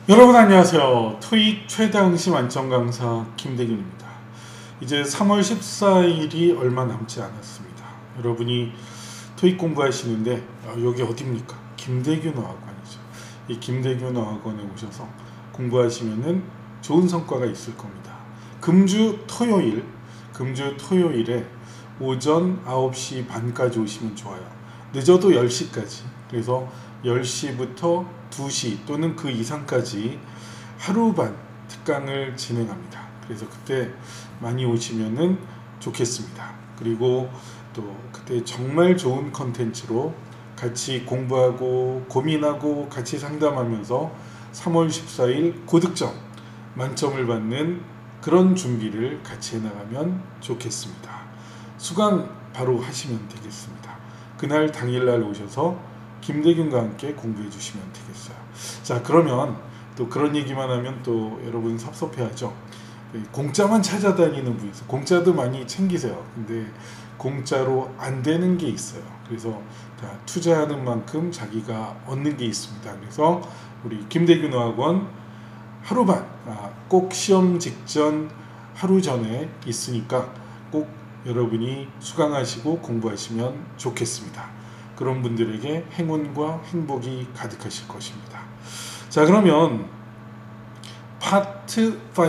여러분 안녕하세요. 토익 최다 응시 만점 강사 김대균입니다. 이제 3월 14일이 얼마 남지 않았습니다. 여러분이 토익 공부하시는데 여기 어디입니까? 김대균 어학원이죠. 이 김대균 어학원에 오셔서 공부하시면은 좋은 성과가 있을 겁니다. 금주 토요일에 오전 9시 반까지 오시면 좋아요. 늦어도 10시까지. 그래서 10시부터 2시 또는 그 이상까지 하루반 특강을 진행합니다. 그래서 그때 많이 오시면은 좋겠습니다. 그리고 또 그때 정말 좋은 컨텐츠로 같이 공부하고 고민하고 같이 상담하면서 3월 14일 고득점 만점을 받는 그런 준비를 같이 해나가면 좋겠습니다. 수강 바로 하시면 되겠습니다. 그날 당일날 오셔서 김대균과 함께 공부해 주시면 되겠어요. 자, 그러면 또 그런 얘기만 하면 또 여러분 섭섭해하죠. 공짜만 찾아다니는 분이서 공짜도 많이 챙기세요. 근데 공짜로 안 되는 게 있어요. 그래서 다 투자하는 만큼 자기가 얻는 게 있습니다. 그래서 우리 김대균 어학원 하루반 꼭 시험 직전 하루 전에 있으니까 꼭 여러분이 수강하시고 공부하시면 좋겠습니다. 그런 분들에게 행운과 행복이 가득하실 것입니다. 자, 그러면 파트 5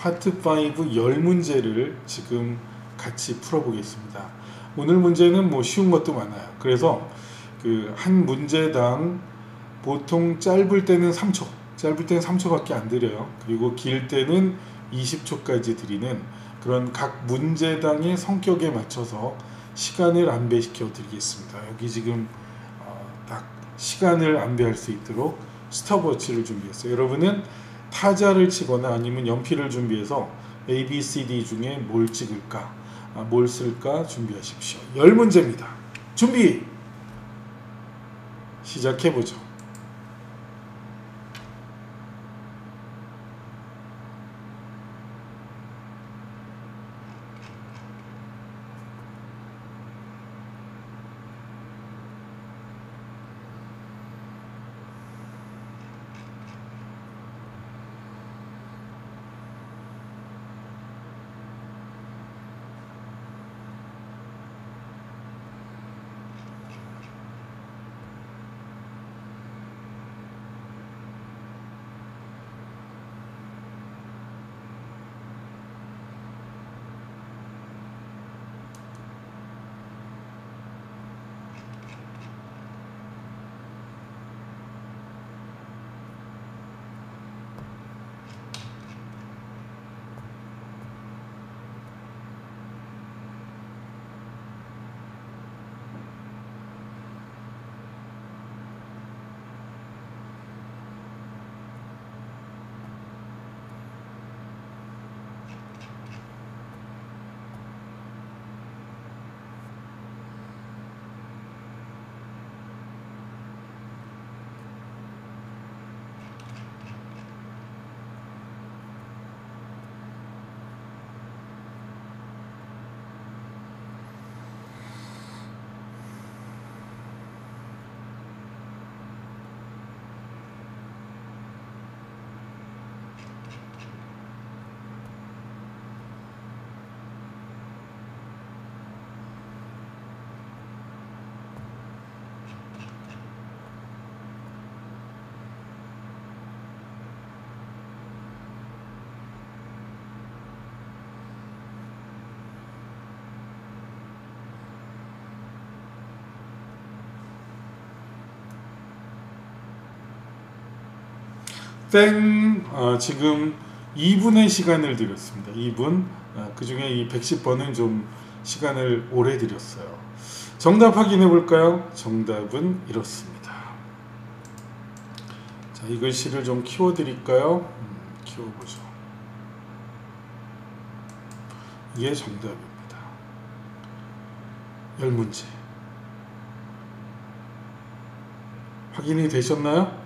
10문제를 지금 같이 풀어보겠습니다. 오늘 문제는 뭐 쉬운 것도 많아요. 그래서 그 한 문제당 보통 짧을 때는 3초밖에 안 드려요. 그리고 길 때는 20초까지 드리는 그런 각 문제당의 성격에 맞춰서 시간을 안배시켜 드리겠습니다. 여기 지금 딱 시간을 안배할 수 있도록 스톱워치를 준비했어요. 여러분은 타자를 치거나 아니면 연필을 준비해서 A, B, C, D 중에 뭘 찍을까, 뭘 쓸까 준비하십시오. 10문제입니다. 준비! 시작해보죠. 지금 2분의 시간을 드렸습니다. 2분. 그 중에 이 110번은 좀 시간을 오래 드렸어요. 정답 확인해 볼까요? 정답은 이렇습니다. 자, 이 글씨를 좀 키워 드릴까요? 키워보죠. 이게 정답입니다. 10문제. 확인이 되셨나요?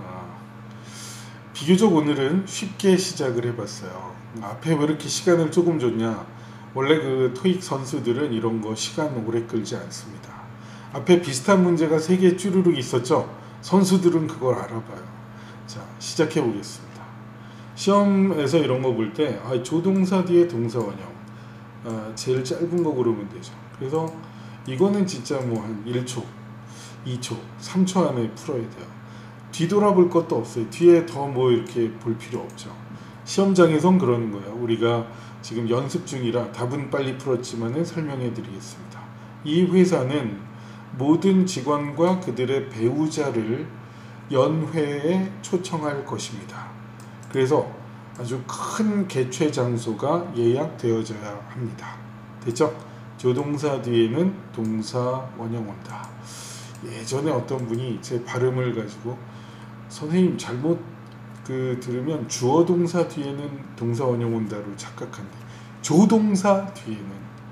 비교적 오늘은 쉽게 시작을 해봤어요. 앞에 왜 이렇게 시간을 조금 줬냐? 원래 그 토익 선수들은 이런 거 시간 오래 끌지 않습니다. 앞에 비슷한 문제가 3개 쭈루룩 있었죠? 선수들은 그걸 알아봐요. 자, 시작해 보겠습니다. 시험에서 이런 거 볼 때 조동사 뒤에 동사 원형 제일 짧은 거 고르면 되죠. 그래서 이거는 진짜 뭐 한 1초, 2초, 3초 안에 풀어야 돼요. 뒤돌아볼 것도 없어요. 뒤에 더 뭐 이렇게 볼 필요 없죠. 시험장에선 그러는 거예요. 우리가 지금 연습 중이라 답은 빨리 풀었지만 설명해 드리겠습니다. 이 회사는 모든 직원과 그들의 배우자를 연회에 초청할 것입니다. 그래서 아주 큰 개최 장소가 예약되어져야 합니다. 됐죠? 조동사 뒤에는 동사 원형 온다. 예전에 어떤 분이 제 발음을 가지고 선생님 잘못 들으면 주어 동사 뒤에는 동사 원형 온다로 착각한대. 조동사 뒤에는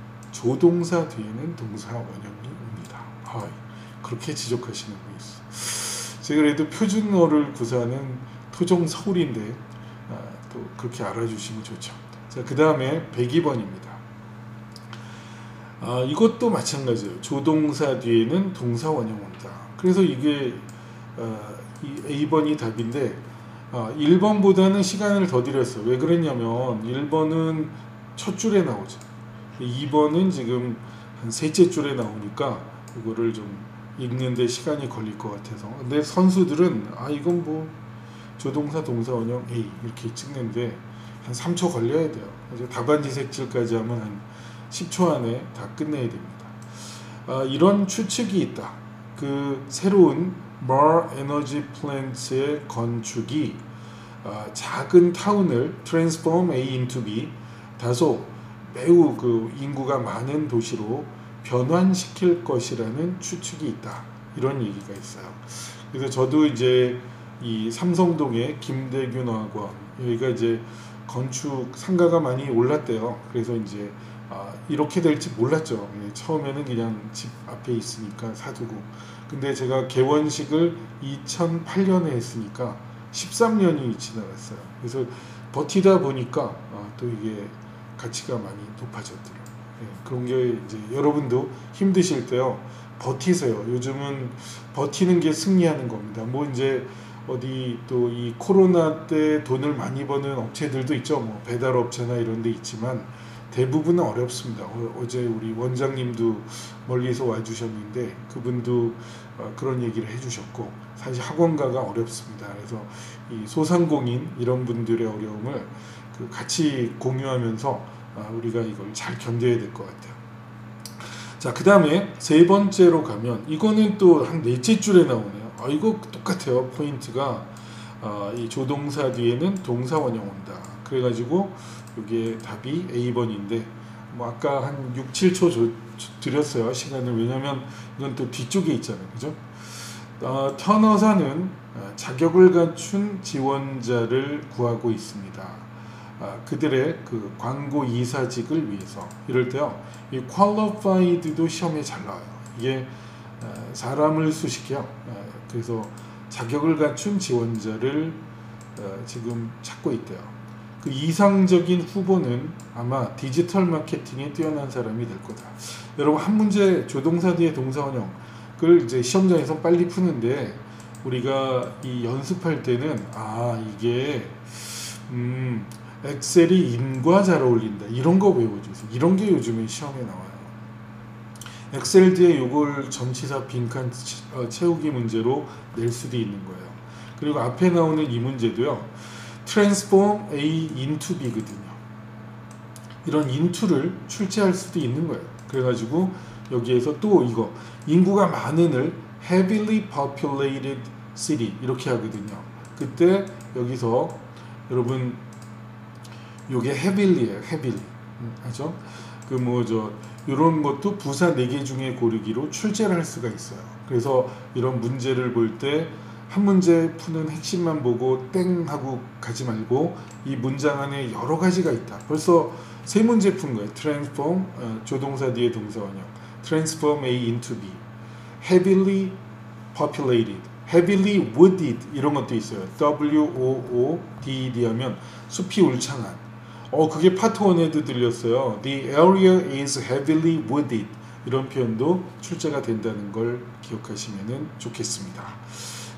동사 원형이 옵니다. 그렇게 지적하시는 분이 있어요. 제가 그래도 표준어를 구사하는 토종 서울인데 또 그렇게 알아주시면 좋죠. 자, 그 다음에 102번입니다. 이것도 마찬가지예요. 조동사 뒤에는 동사 원형 온다. 그래서 이게 이 A번이 답인데 1번보다는 시간을 더 들였어요. 왜 그랬냐면 1번은 첫 줄에 나오죠. 2번은 지금 한 셋째 줄에 나오니까 이거를 좀 읽는데 시간이 걸릴 것 같아서. 근데 선수들은 이건 뭐 조동사 동사 원형 A 이렇게 찍는데 한 3초 걸려야 돼요. 그래서 답안지 색칠까지 하면 한 10초 안에 다 끝내야 됩니다. 이런 추측이 있다. 그 새로운 Mar Energy Plant의 건축이 작은 타운을 transform A into B, 다소 매우 인구가 많은 도시로 변환시킬 것이라는 추측이 있다. 이런 얘기가 있어요. 그래서 저도 이제 이 삼성동의 김대균 어학원, 여기가 이제 건축 상가가 많이 올랐대요. 그래서 이제 이렇게 될지 몰랐죠. 처음에는 그냥 집 앞에 있으니까 사두고. 근데 제가 개원식을 2008년에 했으니까 13년이 지나갔어요. 그래서 버티다 보니까 또 이게 가치가 많이 높아졌더라고요. 그런 게 이제 여러분도 힘드실 때요, 버티세요. 요즘은 버티는 게 승리하는 겁니다. 뭐 이제 어디 또 이 코로나 때 돈을 많이 버는 업체들도 있죠. 뭐 배달업체나 이런 데 있지만 대부분은 어렵습니다. 어제 우리 원장님도 멀리서 와주셨는데 그분도 그런 얘기를 해주셨고, 사실 학원가가 어렵습니다. 그래서 이 소상공인 이런 분들의 어려움을 같이 공유하면서 우리가 이걸 잘 견뎌야 될 것 같아요. 자, 그 다음에 세 번째로 가면 이거는 또 한 넷째 줄에 나오네요. 이거 똑같아요. 포인트가 이 조동사 뒤에는 동사 원형 온다. 그래가지고 이게 답이 A번인데 뭐 아까 한 6, 7초 드렸어요. 시간을. 왜냐면 이건 또 뒤쪽에 있잖아요. 그죠? 터너사는 자격을 갖춘 지원자를 구하고 있습니다. 그들의 광고 이사직을 위해서. 이럴 때요, 이 qualified도 시험에 잘 나와요. 이게 사람을 수식해요. 그래서 자격을 갖춘 지원자를 지금 찾고 있대요. 그 이상적인 후보는 아마 디지털 마케팅에 뛰어난 사람이 될 거다. 여러분, 한 문제 조동사 뒤에 동사 원형을 이제 시험장에서 빨리 푸는데 우리가 이 연습할 때는 이게 엑셀이 인과 잘 어울린다. 이런 거 외워주세요. 이런 게 요즘에 시험에 나와요. 엑셀 뒤에 요걸 전치사 빈칸 채우기 문제로 낼 수도 있는 거예요. 그리고 앞에 나오는 이 문제도요, transform A into B거든요. 이런 into를 출제할 수도 있는 거예요. 그래가지고 여기에서 또 이거 인구가 많은을 heavily populated city 이렇게 하거든요. 그때 여기서 여러분 요게 heavily예요. heavily. 알죠? 이런 것도 부사 4개 중에 고르기로 출제를 할 수가 있어요. 그래서 이런 문제를 볼 때 한 문제 푸는 핵심만 보고 땡 하고 가지 말고 이 문장 안에 여러 가지가 있다. 벌써 3문제 푼 거예요. transform, 조동사 뒤에 동사 원형, transform A into B, heavily populated, heavily wooded 이런 것도 있어요. WOODD 하면 숲이 울창한. 그게 파트 1에도 들렸어요. The area is heavily wooded. 이런 표현도 출제가 된다는 걸 기억하시면 좋겠습니다.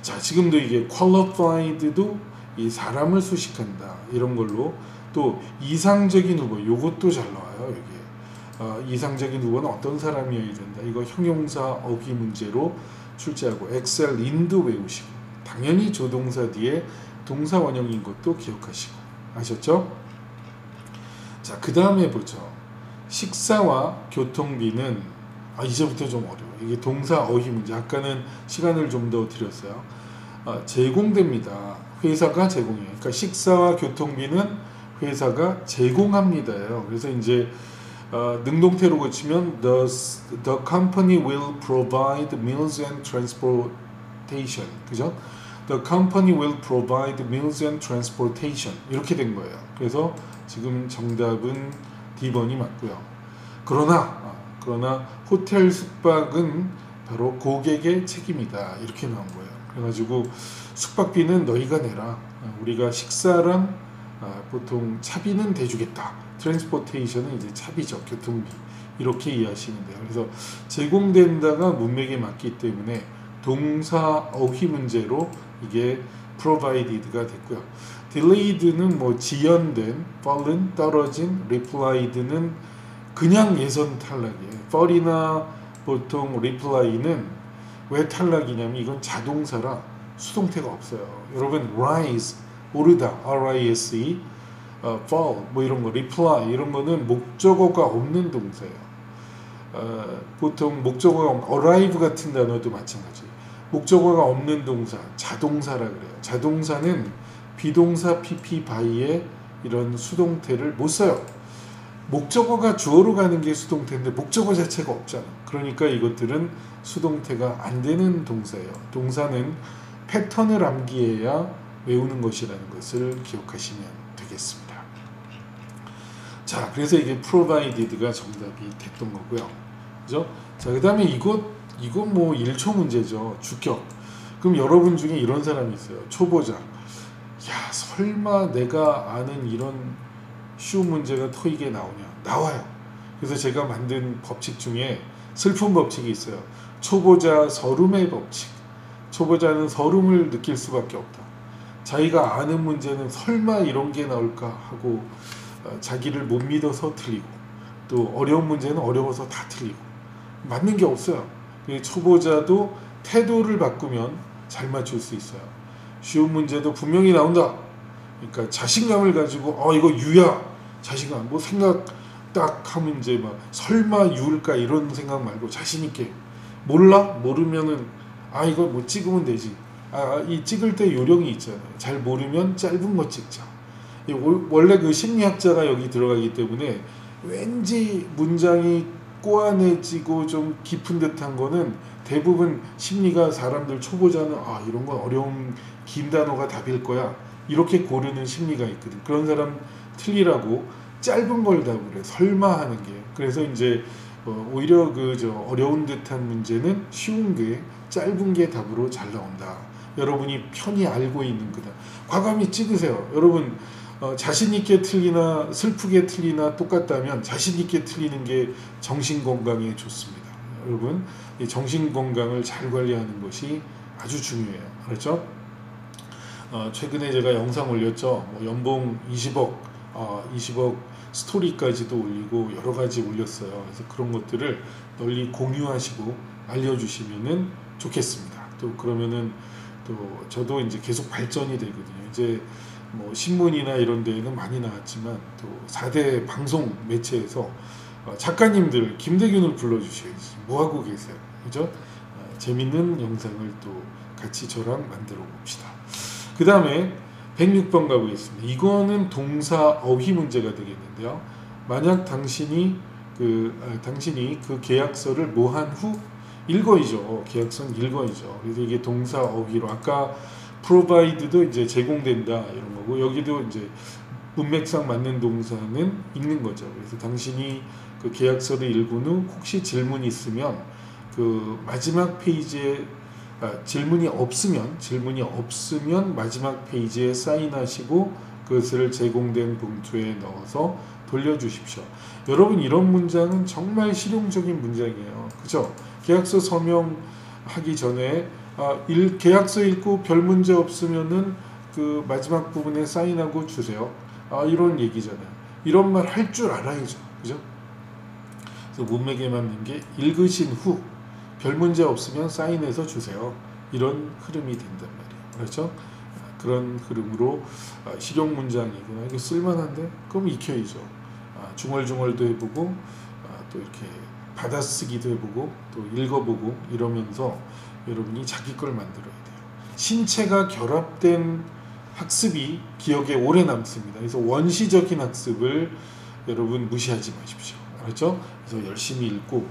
자, 지금도 이게 qualified도 이 사람을 수식한다 이런 걸로, 또 이상적인 후보 요것도 잘 나와요. 여기 이상적인 후보는 어떤 사람이어야 된다. 이거 형용사 어휘 문제로 출제하고, excel in도 외우시고, 당연히 조동사 뒤에 동사 원형인 것도 기억하시고, 아셨죠? 자, 그 다음에 보죠. 식사와 교통비는 이제부터 좀 어려워요. 이게 동사 어휘 문제. 아까는 시간을 좀 더 드렸어요. 제공됩니다. 회사가 제공해요. 그러니까 식사와 교통비는 회사가 제공합니다예요. 그래서 이제 능동태로 고치면 the company will provide meals and transportation. 그죠? The company will provide meals and transportation. 이렇게 된 거예요. 그래서 지금 정답은 D번이 맞고요. 그러나 호텔 숙박은 바로 고객의 책임이다. 이렇게 나온 거예요. 그래가지고 숙박비는 너희가 내라. 우리가 식사랑 보통 차비는 대주겠다. 트랜스포테이션은 이제 차비죠. 교통비. 이렇게 이해하시면 돼요. 그래서 제공된다가 문맥에 맞기 때문에 동사 어휘 문제로 이게 provided가 됐고요. delayed는 뭐 지연된, fallen 떨어진, replied는 그냥 예선 탈락이에요. fall이나 보통 reply는 왜 탈락이냐면 이건 자동사라 수동태가 없어요. 여러분 rise 오르다 rise, fall 뭐 이런 거, reply 이런 거는 목적어가 없는 동사예요. 보통 목적어가 arrive 같은 단어도 마찬가지. 목적어가 없는 동사, 자동사라 그래요. 자동사는 비동사 PP by에 이런 수동태를 못 써요. 목적어가 주어로 가는 게 수동태인데 목적어 자체가 없잖아. 그러니까 이것들은 수동태가 안 되는 동사예요. 동사는 패턴을 암기해야 외우는 것이라는 것을 기억하시면 되겠습니다. 자, 그래서 이게 provided가 정답이 됐던 거고요. 그죠? 자, 그 다음에 이건 뭐 1초 문제죠. 주격. 그럼 여러분 중에 이런 사람이 있어요. 초보자. 야, 설마 내가 아는 이런 쉬운 문제가 토익에 나오냐? 나와요. 그래서 제가 만든 법칙 중에 슬픈 법칙이 있어요. 초보자 서름의 법칙. 초보자는 서름을 느낄 수밖에 없다. 자기가 아는 문제는 설마 이런 게 나올까 하고 자기를 못 믿어서 틀리고, 또 어려운 문제는 어려워서 다 틀리고, 맞는 게 없어요. 초보자도 태도를 바꾸면 잘 맞출 수 있어요. 쉬운 문제도 분명히 나온다. 그러니까 자신감을 가지고 이거 유야, 자신감, 뭐 생각 딱 하면 이제 막 설마 유일까 이런 생각 말고 자신 있게, 모르면은 이거 뭐 찍으면 되지. 이 찍을 때 요령이 있잖아요. 잘 모르면 짧은 거 찍자. 원래 그 심리학자가 여기 들어가기 때문에 왠지 문장이 꼬아내지고 좀 깊은 듯한 거는 대부분 심리가, 사람들 초보자는 이런 건 어려운 긴 단어가 답일 거야 이렇게 고르는 심리가 있거든. 그런 사람 틀리라고 짧은 걸 답을 해. 설마 하는 게. 그래서 이제 오히려 어려운 듯한 문제는 쉬운 게, 짧은 게 답으로 잘 나온다. 여러분이 편히 알고 있는 거다. 과감히 찍으세요. 여러분 자신 있게 틀리나 슬프게 틀리나 똑같다면 자신 있게 틀리는 게 정신 건강에 좋습니다. 여러분, 이 정신 건강을 잘 관리하는 것이 아주 중요해요. 그렇죠? 최근에 제가 영상 올렸죠. 뭐 연봉 20억 스토리까지도 올리고 여러 가지 올렸어요. 그래서 그런 것들을 널리 공유하시고 알려주시면은 좋겠습니다. 또 그러면은 또 저도 이제 계속 발전이 되거든요. 이제 뭐 신문이나 이런 데에는 많이 나왔지만 또 4대 방송 매체에서 작가님들 김대균을 불러주셔야지. 뭐 하고 계세요? 그죠? 재밌는 영상을 또 같이 저랑 만들어 봅시다. 그 다음에 106번 가보겠습니다. 이거는 동사 어휘 문제가 되겠는데요. 만약 당신이 그 계약서를 뭐 한 후 읽어이죠. 계약서는 읽어이죠. 그래서 이게 동사 어휘로, 아까 provide도 이제 제공된다 이런 거고, 여기도 이제 문맥상 맞는 동사는 읽는 거죠. 그래서 당신이 그 계약서를 읽은 후 혹시 질문이 있으면 그 마지막 페이지에 질문이 없으면 마지막 페이지에 사인하시고 그것을 제공된 봉투에 넣어서 돌려주십시오. 여러분, 이런 문장은 정말 실용적인 문장이에요. 그죠? 계약서 서명하기 전에 계약서 읽고 별 문제 없으면은 그 마지막 부분에 사인하고 주세요. 이런 얘기잖아요. 이런 말 할 줄 알아야죠. 그죠? 그래서 문맥에 맞는 게 읽으신 후 별 문제 없으면 사인해서 주세요. 이런 흐름이 된단 말이에요. 그렇죠? 그런 흐름으로 실용 문장이구나. 이거 쓸만한데? 그럼 익혀야죠. 중얼중얼도 해보고 또 이렇게 받아쓰기도 해보고 또 읽어보고 이러면서 여러분이 자기 걸 만들어야 돼요. 신체가 결합된 학습이 기억에 오래 남습니다. 그래서 원시적인 학습을 여러분 무시하지 마십시오. 알았죠? 그래서 열심히 읽고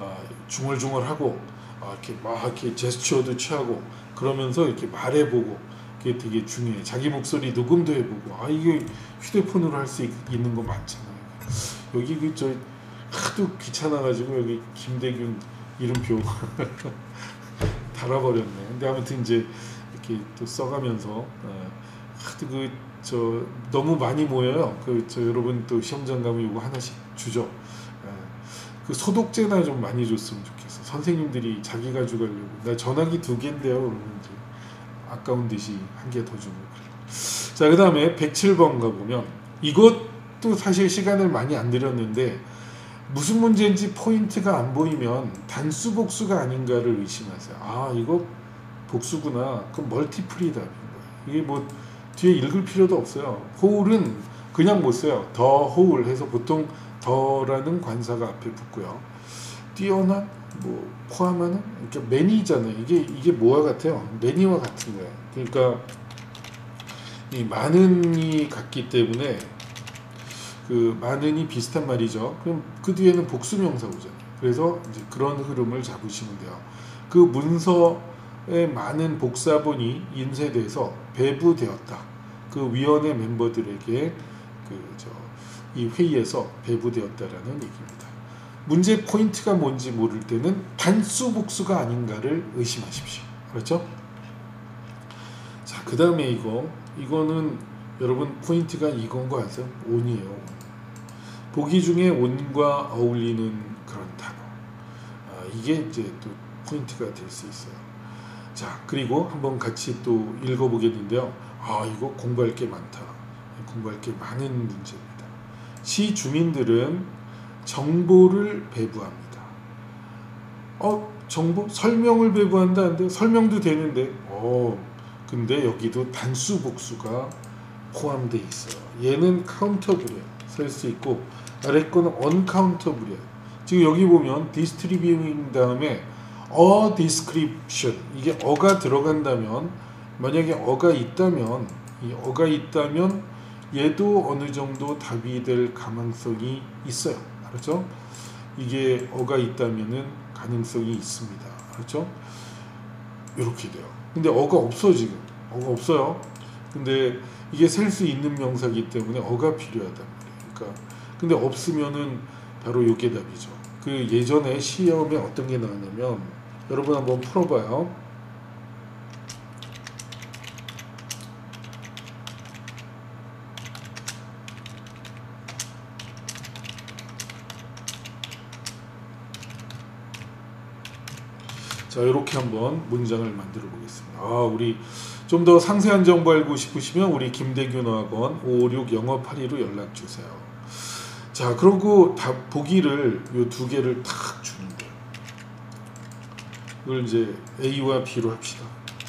중얼중얼하고 이렇게 막 이렇게 제스처도 취하고 그러면서 이렇게 말해보고 그게 되게 중요해. 자기 목소리 녹음도 해보고 이게 휴대폰으로 할 수 있는 거 많잖아요. 여기 저 하도 귀찮아가지고 여기 김대균 이름표 달아버렸네. 근데 아무튼 이제 이렇게 또 써가면서 하도 너무 많이 모여요. 여러분 또 시험장 가면 이거 하나씩 주죠. 그 소독제나 좀 많이 줬으면 좋겠어. 선생님들이 자기 가져가려고. 나 전화기 2개인데요. 그러면 이제 아까운 듯이 1개 더 주고 그래요. 자, 그 다음에 107번 가보면 이것도 사실 시간을 많이 안 들였는데 무슨 문제인지 포인트가 안 보이면 단수 복수가 아닌가를 의심하세요. 이거 복수구나. 그럼 멀티플이 답인 거예요. 이게 뭐 뒤에 읽을 필요도 없어요. whole은 그냥 못 써요. the whole 해서 보통 더라는 관사가 앞에 붙고요. 뛰어난 뭐 포함하는 그러니까 many잖아요. 이게 뭐와 같아요? many와 같은 거예요. 그러니까 이 많은이 같기 때문에 그 많은이 비슷한 말이죠. 그럼 그 뒤에는 복수명사 오잖아요. 그래서 이제 그런 흐름을 잡으시면 돼요. 그 문서에 많은 복사본이 인쇄돼서 배부되었다. 그 위원회 멤버들에게 이 회의에서 배부되었다라는 얘기입니다. 문제 포인트가 뭔지 모를 때는 단수 복수가 아닌가를 의심하십시오. 그렇죠? 자, 그 다음에 이거는 여러분 포인트가 이건 거 아세요? on이에요. 보기 중에 on과 어울리는 그런 단어. 이게 이제 또 포인트가 될 수 있어요. 자, 그리고 한번 같이 또 읽어보겠는데요. 이거 공부할 게 많다. 공부할 게 많은 문제입니다. 시 주민들은 정보를 배부합니다. 정보? 설명을 배부한다는데 설명도 되는데 근데 여기도 단수 복수가 포함되어 있어요. 얘는 카운터블이에요. 쓸 수 있고 아래 거는 언카운터블이에요. 지금 여기 보면 distributing 다음에 a description 이게 어가 들어간다면 만약에 어가 있다면 이 어가 있다면 얘도 어느 정도 답이 될 가능성이 있어요. 알았죠? 이게 어가 있다면은 가능성이 있습니다. 알았죠? 이렇게 돼요. 근데 어가 없어 지금. 어가 없어요. 근데 이게 셀 수 있는 명사이기 때문에 어가 필요하단 말이에요. 그러니까 근데 없으면은 바로 요게 답이죠. 그 예전에 시험에 어떤 게 나왔냐면 여러분 한번 풀어봐요. 자, 이렇게 한번 문장을 만들어 보겠습니다. 우리 좀 더 상세한 정보 알고 싶으시면 우리 김대균 어학원 556 영어 82로 연락 주세요. 자, 그리고 답 보기를 요 2개를 탁 주는 거예요. 이걸 이제 A와 B로 합시다.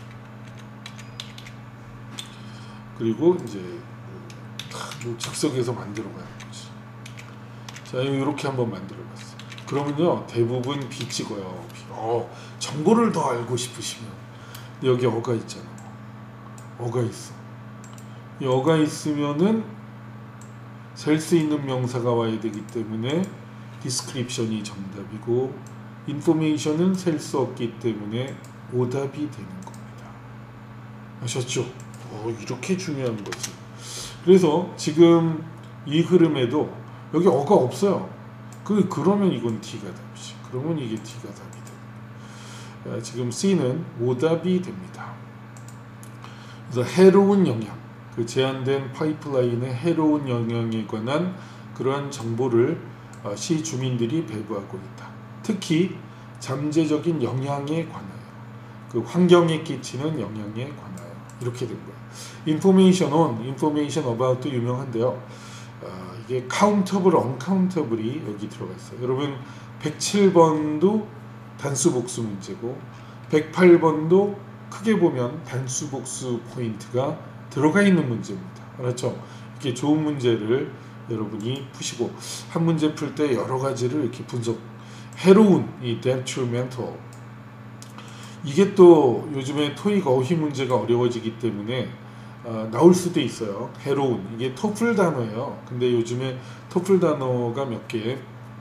그리고 이제 뭐 즉석에서 만들어 가는 거지. 자, 이렇게 한번 만들어 봤어요. 그러면요 대부분 B 찍어요. 정보를 더 알고 싶으시면 여기 어가 있잖아. 어가 있어. 이 어가 있으면은 셀 수 있는 명사가 와야 되기 때문에 description이 정답이고 information은 셀 수 없기 때문에 오답이 되는 겁니다. 아셨죠? 이렇게 중요한 거지. 그래서 지금 이 흐름에도 여기 어가 없어요. 그러면 이건 D가 답이지. 그러면 이게 D가 답이 됩니다. 지금 C는 오답이 됩니다. 그래서 해로운 영향, 그 제한된 파이프라인의 해로운 영향에 관한 그러한 정보를 시 주민들이 배부하고 있다. 특히 잠재적인 영향에 관하여. 그 환경에 끼치는 영향에 관하여 이렇게 된 거예요. information on, information about도 유명한데요. 이게 countable, uncountable이 여기 들어가 있어요. 여러분 107번도 단수 복수 문제고 108번도 크게 보면 단수 복수 포인트가 들어가 있는 문제입니다. 알았죠? 이렇게 좋은 문제를 여러분이 푸시고 한 문제 풀 때 여러 가지를 이렇게 분석. 해로운 이 detrimental, 이게 또 요즘에 토익 어휘 문제가 어려워지기 때문에 나올 수도 있어요. 해로운, 이게 토플 단어예요. 근데 요즘에 토플 단어가 몇 개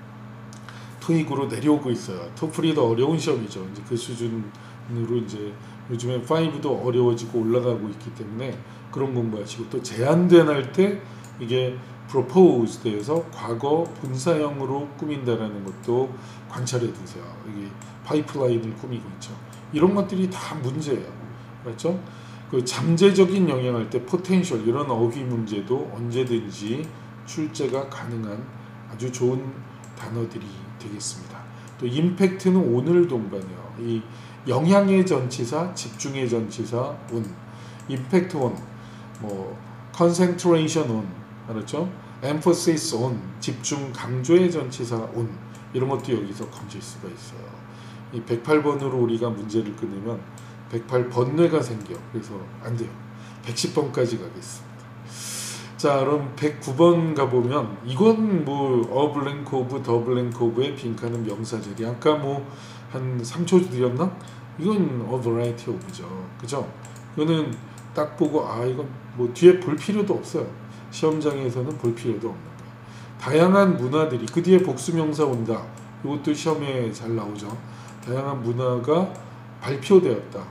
토익으로 내려오고 있어요. 토플이 더 어려운 시험이죠. 이제 그 수준으로 이제 요즘에 5도 어려워지고 올라가고 있기 때문에 그런 공부하시고, 또 제한된 할 때 이게 proposed에서 과거 분사형으로 꾸민다라는 것도 관찰해 두세요. 이게 파이프라인을 꾸미고 있죠. 이런 것들이 다 문제예요. 그렇죠? 그 잠재적인 영향할 때 potential, 이런 어휘 문제도 언제든지 출제가 가능한 아주 좋은 단어들이 되겠습니다. 또 임팩트는 오늘 동반해요. 이 영향의 전치사, 집중의 전치사 on, 임팩트 on, 뭐 concentration on, 알았죠? emphasis on, 집중 강조의 전치사 on, 이런 것도 여기서 건질 수가 있어요. 이 108번으로 우리가 문제를 끊으면 108번뇌가 생겨. 그래서 안 돼요. 110번까지 가겠습니다. 자, 그럼 109번 가보면 이건 뭐 a blank of, the blank of의 빈칸은 명사절이 아까 뭐 한 3초 드렸나? 이건 a variety of죠. 그죠? 이거는 딱 보고 이건 뭐 뒤에 볼 필요도 없어요. 시험장에서는 볼 필요도 없는 거예요. 다양한 문화들이, 그 뒤에 복수명사 온다. 이것도 시험에 잘 나오죠. 다양한 문화가 발표되었다.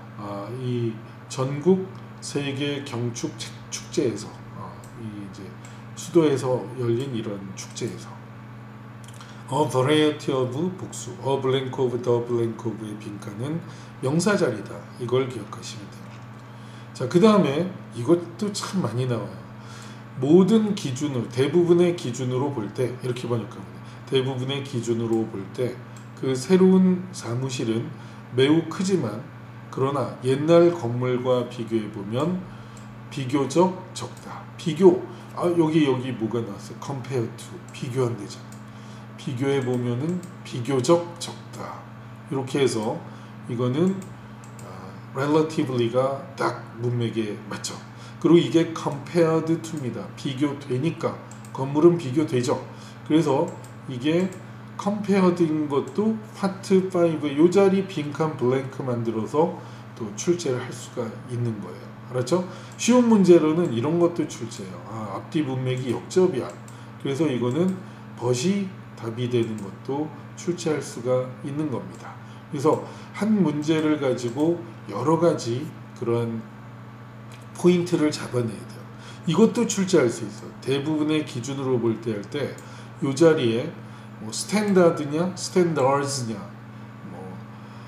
이 전국 세계 경축 축제에서, 이 이제 수도에서 열린 이런 축제에서 a variety of 복수, a blank of, the blank of의 빈칸은 명사자리다. 이걸 기억하시면 돼요. 자, 그 다음에 이것도 참 많이 나와요. 모든 기준으로, 대부분의 기준으로 볼 때 이렇게 번역합니다. 대부분의 기준으로 볼 때 그 새로운 사무실은 매우 크지만 그러나 옛날 건물과 비교해 보면 비교적 적다. 비교, 여기 뭐가 나왔어요? compare to, 비교한대잖아. 비교해 보면은 비교적 적다. 이렇게 해서 이거는 relatively가 딱 문맥에 맞죠. 그리고 이게 compared to입니다. 비교되니까, 건물은 비교되죠. 그래서 이게 compared인 것도 파트 5의 요 자리 빈칸 블랭크 만들어서 또 출제를 할 수가 있는 거예요. 알았죠? 쉬운 문제로는 이런 것도 출제해요. 앞뒤 문맥이 역접이야. 그래서 이거는 벗이 답이 되는 것도 출제할 수가 있는 겁니다. 그래서 한 문제를 가지고 여러 가지 그런 포인트를 잡아내야 돼요. 이것도 출제할 수 있어. 대부분의 기준으로 볼 때 할 때 이 자리에 뭐 스탠다드냐, 스탠다드냐, 뭐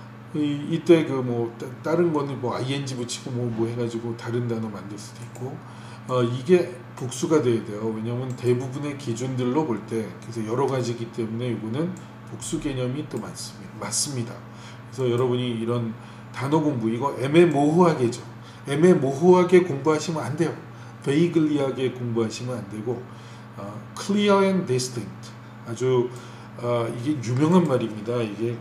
이때 그 뭐 다른 거는 뭐 ing 붙이고 뭐 해가지고 다른 단어 만들 수도 있고, 이게 복수가 돼야 돼요. 왜냐하면 대부분의 기준들로 볼 때, 그래서 여러 가지이기 때문에 이거는 복수 개념이 또 맞습니다. 그래서 여러분이 이런 단어 공부, 이거 애매모호하게죠. 애매모호하게 공부하시면 안 돼요. vaguely하게 공부하시면 안 되고, clear and distinct, 아주 이게 유명한 말입니다. 이게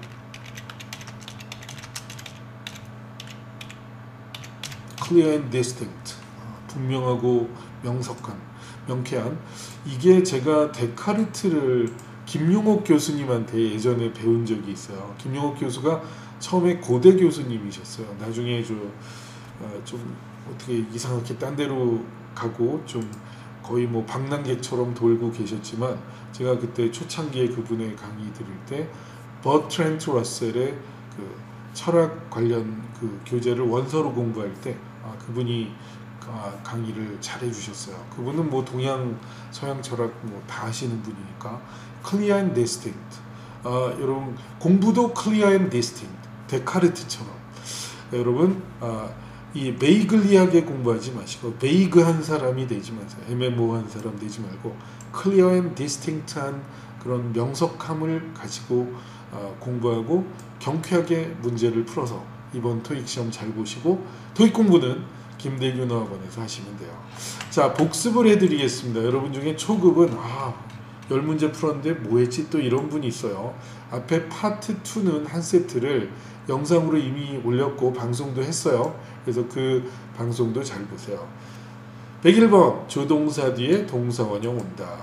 clear and distinct, 분명하고 명쾌한. 이게 제가 데카르트를 김용옥 교수님한테 예전에 배운 적이 있어요. 김용옥 교수가 처음에 고대 교수님이셨어요. 나중에 좀 어떻게 이상하게 딴 데로 가고 좀 거의 뭐 방랑객처럼 돌고 계셨지만, 제가 그때 초창기에 그분의 강의 들을 때 버트랜트 러셀의 그 철학 관련 그 교재를 원서로 공부할 때 그분이 강의를 잘 해주셨어요. 그분은 뭐 동양 서양 철학 뭐 다 하시는 분이니까. clear and distinct, 여러분 공부도 clear and distinct, 데카르트처럼. 여러분 이 베이글리하게 공부하지 마시고 베이그한 사람이 되지 마세요. 애매모호한 사람 되지 말고 clear and distinct한 그런 명석함을 가지고 공부하고 경쾌하게 문제를 풀어서 이번 토익 시험 잘 보시고 토익 공부는 김대균 어학원에서 하시면 돼요. 자, 복습을 해드리겠습니다. 여러분 중에 초급은 10문제 풀었는데 뭐했지 또 이런 분이 있어요. 앞에 파트 2는 한 세트를 영상으로 이미 올렸고 방송도 했어요. 그래서 그 방송도 잘 보세요. 101번 조동사 뒤에 동사원형 온다.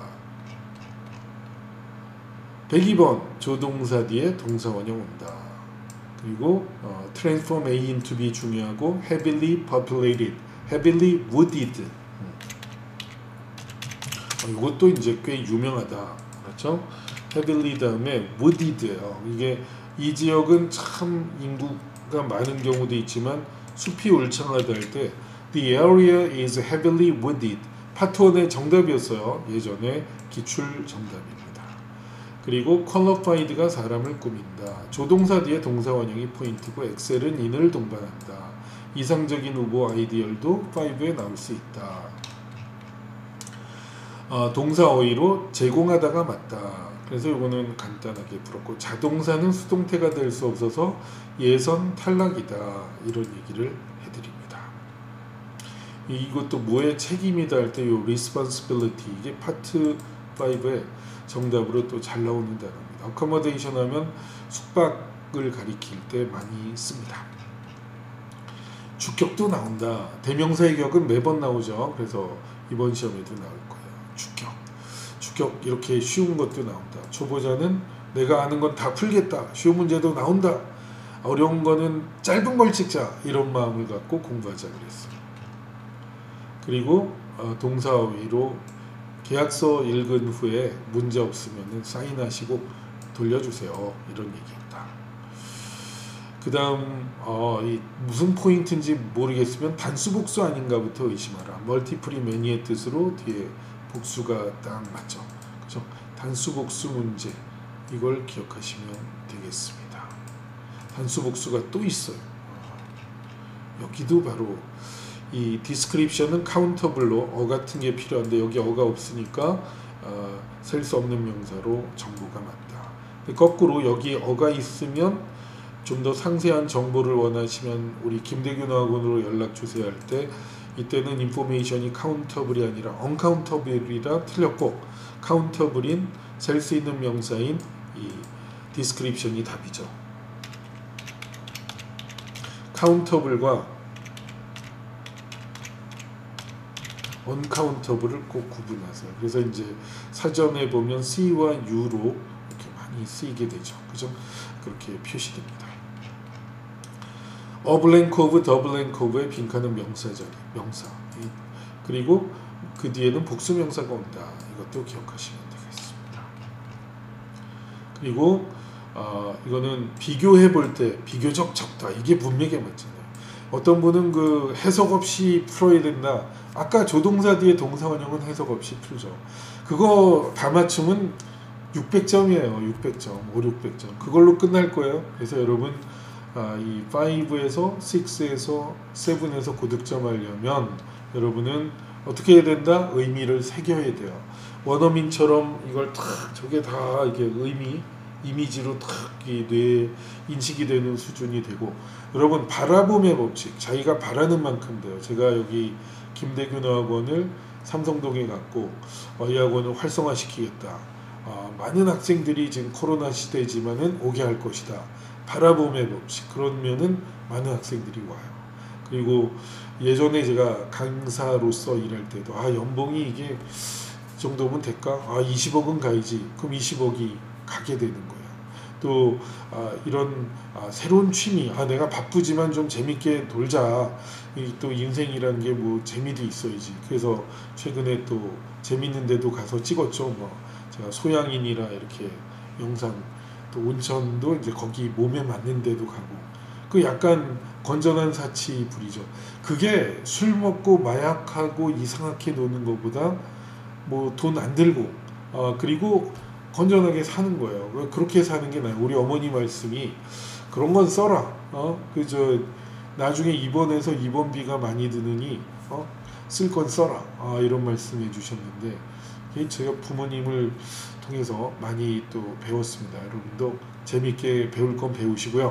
102번 조동사 뒤에 동사원형 온다. 그리고 transform A into B 중요하고 heavily populated, heavily wooded. 이것도 이제 꽤 유명하다. 그렇죠? heavily 다음에 wooded예요. 이게 이 지역은 참 인구가 많은 경우도 있지만 숲이 울창하다 할 때 the area is heavily wooded. 파트 1의 정답이었어요. 예전에 기출 정답입니다. 그리고 qualified가 사람을 꾸민다. 조동사 뒤에 동사원형이 포인트고 엑셀은 인을 동반한다. 이상적인 후보 아이디얼도 5에 나올 수 있다. 동사 어휘로 제공하다가 맞다. 그래서 이거는 간단하게 풀었고 자동사는 수동태가 될 수 없어서 예선 탈락이다. 이런 얘기를 해드립니다. 이것도 뭐의 책임이다 할 때 이 responsibility 이게 파트 5에 정답으로 또 잘 나오는 단어입니다. accommodation 하면 숙박을 가리킬 때 많이 씁니다. 주격도 나온다. 대명사의 격은 매번 나오죠. 그래서 이번 시험에도 나올 거예요. 주격 이렇게 쉬운 것도 나온다. 초보자는 내가 아는 건 다 풀겠다. 쉬운 문제도 나온다. 어려운 거는 짧은 걸 찍자. 이런 마음을 갖고 공부하자 그랬어요. 그리고 동사 어휘로 계약서 읽은 후에 문제 없으면 사인하시고 돌려주세요. 이런 얘기입니다. 그 다음 무슨 포인트인지 모르겠으면 단수 복수 아닌가부터 의심하라. 멀티플이 매니의 뜻으로 뒤에 복수가 딱 맞죠. 그죠? 단수 복수 문제 이걸 기억하시면 되겠습니다. 단수 복수가 또 있어요. 여기도 바로 이 디스크립션은 카운터블로 같은 게 필요한데 여기 어가 없으니까 셀 수 없는 명사로 정보가 맞다. 거꾸로 여기 어가 있으면 좀 더 상세한 정보를 원하시면 우리 김대균 어학원으로 연락 주세요 할 때 이때는 인포메이션이 카운터블이 아니라 언카운터블이라 틀렸고 카운터블인 셀 수 있는 명사인 이 디스크립션이 답이죠. 카운터블과 언카운터블을 꼭 구분하세요. 그래서 이제 사전에 보면 C와 U로 이렇게 많이 쓰이게 되죠. 그죠? 그렇게 표시됩니다. 어블랭크 오브 더블랭크 오브의 빈칸은 명사자리, 명사. 그리고 그 뒤에는 복수명사가 온다. 이것도 기억하시면 되겠습니다. 그리고 이거는 비교해 볼 때 비교적 적다. 이게 문맥에 맞잖아요. 어떤 분은 그 해석 없이 풀어야 된다. 아까 조동사 뒤에 동사원형은 해석 없이 풀죠. 그거 다 맞추면 600점이에요. 600점, 600점. 그걸로 끝날 거예요. 그래서 여러분 이 5에서 6에서 7에서 고득점 하려면 여러분은 어떻게 해야 된다? 의미를 새겨야 돼요. 원어민처럼 이걸 탁 저게 다 이게 이미지로 탁 뇌에 인식이 되는 수준이 되고 여러분 바라봄의 법칙 자기가 바라는 만큼 돼요. 제가 여기 김대균 어학원을 삼성동에 갖고 이 학원을 활성화시키겠다. 많은 학생들이 지금 코로나 시대지만은 오게 할 것이다. 바라봄의 법칙 그러면은 많은 학생들이 와요. 그리고 예전에 제가 강사로서 일할 때도 연봉이 이게 이 정도면 될까? 20억은 가야지. 그럼 20억이 가게 되는 거예요. 또 이런 새로운 취미 내가 바쁘지만 좀 재밌게 놀자. 또 인생이라는 게 뭐 재미도 있어야지. 그래서 최근에 또 재밌는 데도 가서 찍었죠. 제가 소양인이라 이렇게 영상 또 온천도 이제 거기 몸에 맞는 데도 가고 그 약간 건전한 사치 부리죠. 그게 술 먹고 마약하고 이상하게 노는 것보다 뭐 돈 안 들고 그리고 건전하게 사는 거예요. 그렇게 사는 게 나아요. 우리 어머니 말씀이 그런 건 써라. 나중에 입원해서 입원비가 많이 드느니 쓸 건 써라. 이런 말씀해 주셨는데 제가 부모님을 통해서 많이 또 배웠습니다. 여러분도 재미있게 배울 건 배우시고요.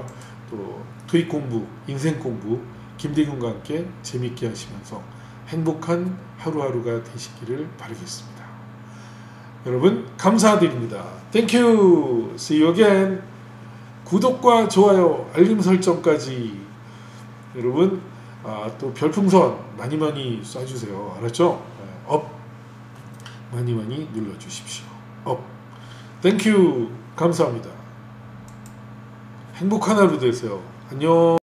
또 토익 공부, 인생 공부 김대균과 함께 재밌게 하시면서 행복한 하루하루가 되시기를 바라겠습니다. 여러분 감사드립니다. Thank you. See you again. 구독과 좋아요, 알림 설정까지 여러분 또 별풍선 많이 쏴주세요. 알았죠? 업 많이 눌러주십시오. 업. Thank you. 감사합니다. 행복한 하루 되세요. 안녕.